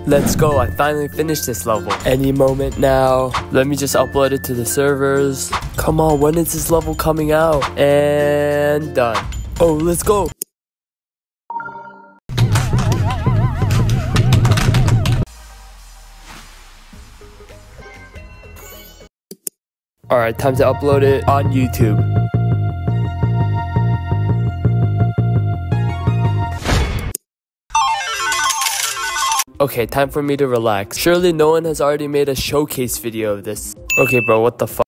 Let's go, I finally finished this level. Any moment now. Let me just upload it to the servers. Come on, when is this level coming out? And done. Oh, let's go. Alright, time to upload it on YouTube. Okay, time for me to relax. Surely no one has already made a showcase video of this. Okay, bro, what the fuck?